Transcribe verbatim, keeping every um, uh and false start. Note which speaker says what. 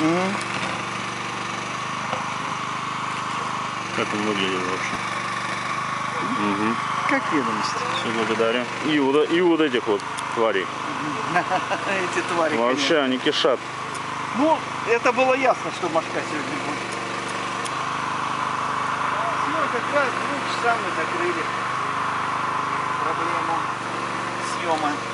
Speaker 1: Угу.
Speaker 2: Как он выглядел вообще? Угу.
Speaker 1: Как ведомость.
Speaker 2: Все, благодарю. И вот, и вот этих вот тварей.
Speaker 1: Эти твари,
Speaker 2: вообще
Speaker 1: конечно.
Speaker 2: Они кишат.
Speaker 1: Ну, это было ясно, что мошка сегодня будет. Все, как раз двух часа мы закрыли проблему съема.